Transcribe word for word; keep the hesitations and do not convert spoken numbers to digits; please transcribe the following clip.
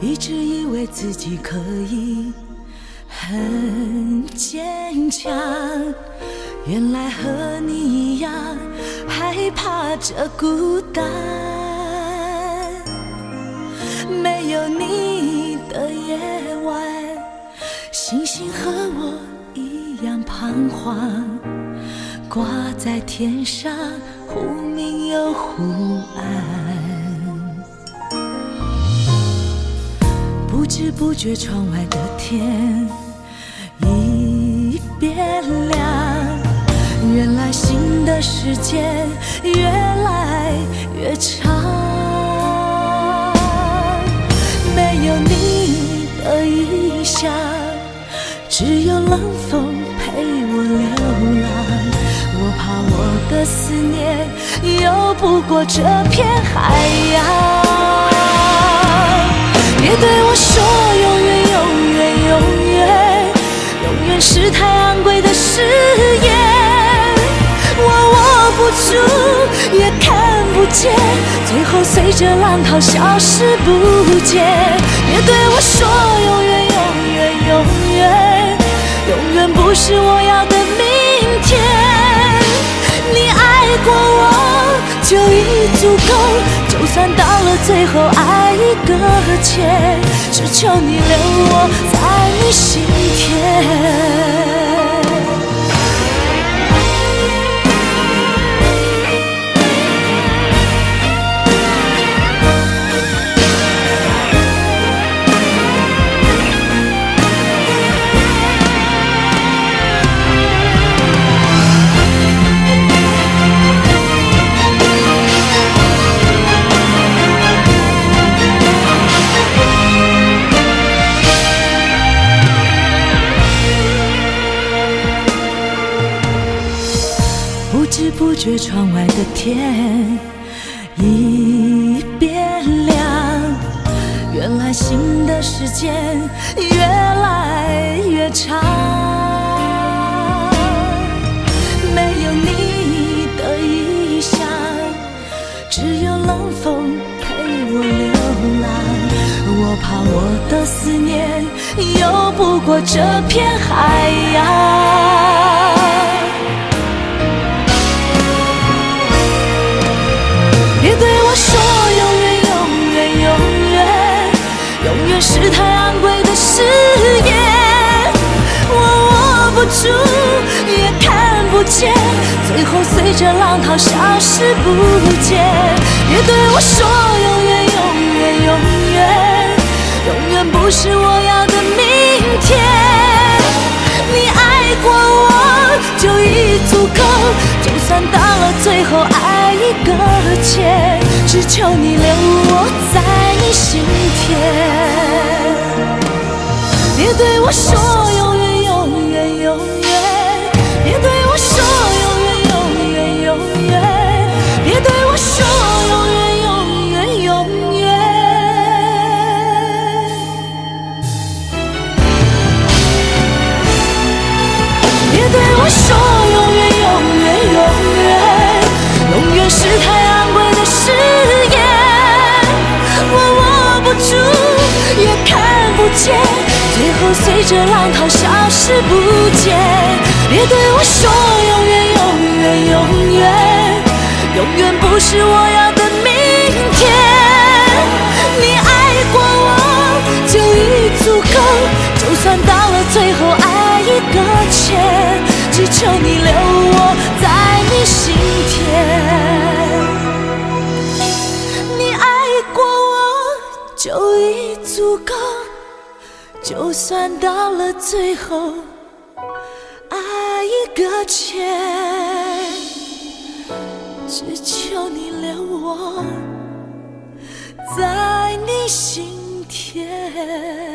一直以为自己可以很坚强，原来和你一样害怕着孤单。没有你的夜晚，星星和我一样彷徨，挂在天上，忽明又忽暗。不知不觉窗外的天已变亮，原来新的时间越来越长。没有你的异乡，只有冷风陪我流浪。我怕我的思念游不过这片海洋。别对我说永远永远永远，永远是太昂贵的誓言，我握不住也看不见，最后随着浪涛消失不见。别对我说永远永远永远，永远不是我要的明天。你爱过我就已足够，就算到了最后爱已搁浅，只求你留我在你心田。不知不觉窗外的天已变亮，原来新的时间越来越长。没有你的异乡，只有冷风陪我流浪。我怕我的思念游不过这片海洋。别对我说永远永远永远，永远是太昂贵的誓言，我握不住也看不见，最后随着浪涛消失不见。别对我说永远永远永远，永远不是我要的明天。你爱过我就已足够，就算到了最后爱已搁浅，只求你留我在你心田。别对我说永远永远永远，别对我说永远永远永远，别对我说永远永远永远。别对我说永远永远永远，永远是太昂贵的誓言，我握不住也看不见，最后随着浪涛消失不见。别对我说永远永远永远，永远不是我要的明天。你爱过我就已足够，就算到了最后爱已搁浅，只求你留我在你心田。你爱过我就已足够，就算到了最后爱已搁浅，只求你留我在你心田。